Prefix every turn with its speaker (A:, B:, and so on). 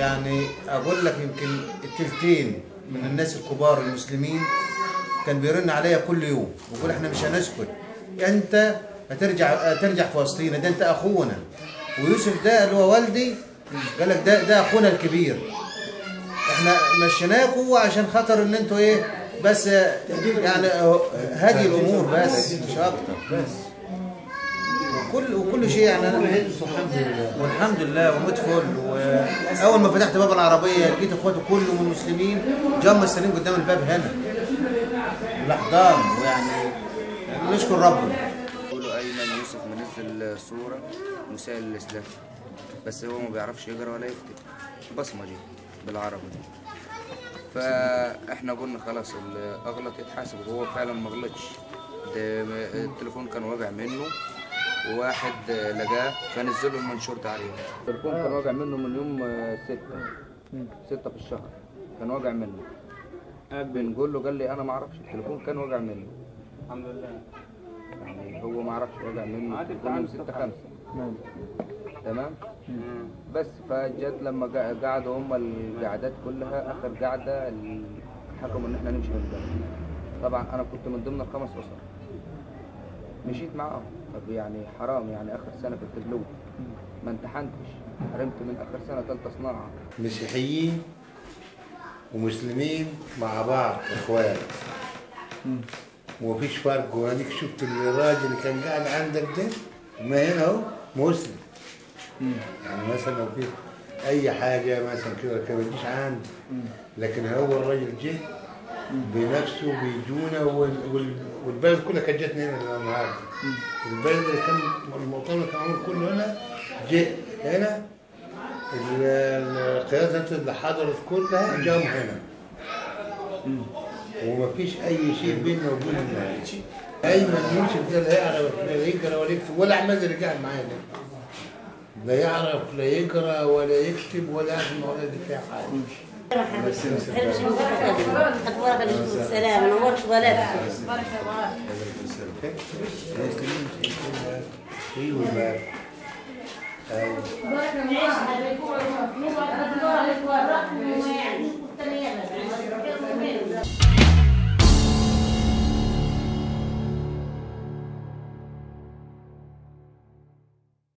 A: يعني اقول لك يمكن التلتين من الناس الكبار المسلمين كان بيرن عليا كل يوم ويقول احنا مش هنسكت، انت هترجع فلسطين، ده انت اخونا. ويوسف ده اللي هو والدي قال لك ده اخونا الكبير، احنا مشيناكوا عشان خاطر ان انتوا ايه بس يعني هذه الامور بس مش اكتر بس. وكل شيء يعني انا والحمد لله وموت فل. واول ما فتحت باب العربيه لقيت اخواتي كلهم المسلمين جم مستنيين قدام الباب هنا الاحضان، ويعني نشكر ربنا.
B: بيقولوا ايمن يوسف منزل صوره مسائل للاسلام، بس هو ما بيعرفش يقرا ولا يكتب، بصمجي بالعربي. فاحنا قلنا خلاص اللي اغلط يتحاسب، وهو فعلا ما غلطش. التليفون كان واقع منه وواحد لقاه فنزله المنشور تعريف. التليفون كان واقع منه من يوم 6 في الشهر، كان واقع منه. بنقول له قال لي انا ما اعرفش، التليفون كان واقع منه.
C: الحمد لله.
B: يعني هو ما اعرفش واقع منه من 6/5. تمام. بس فجت لما قعدوا هم القعدات كلها، اخر قعده حكموا ان احنا نمشي من البلد. طبعا انا كنت من ضمن ال5 اسر مشيت معاهم. طب يعني حرام، يعني اخر سنه في التجلوب ما امتحنتش، حرمت من اخر سنه ثالثه صناعه.
A: مسيحيين ومسلمين مع بعض اخوات ومفيش فرق. وهنيك شفت الراجل اللي كان قاعد عندك ده ما هنا اهو مسلم. يعني مثلا لو في اي حاجه مثلا كده كان ما يجيش عندي، لكن هو الراجل جه بنفسه بيجونا. والبلد كلها كانت جاتنا هنا النهارده. البلد اللي كان المؤتمر اللي كان معمول كله هنا جه هنا، القيادات اللي حضرت كلها جاهم هنا، ومفيش اي شيء بيننا وبينهم. ايمن يوسف ده لا يعرف لا يقرا ولا يكتب، ولا احمد اللي قاعد معايا ده لا يعرف لا يقرا ولا يكتب ولا يعرف الموضوع ده فيها حاجه.
D: تبارك السلام، نورت بلدك. بارك الله.
A: ايوه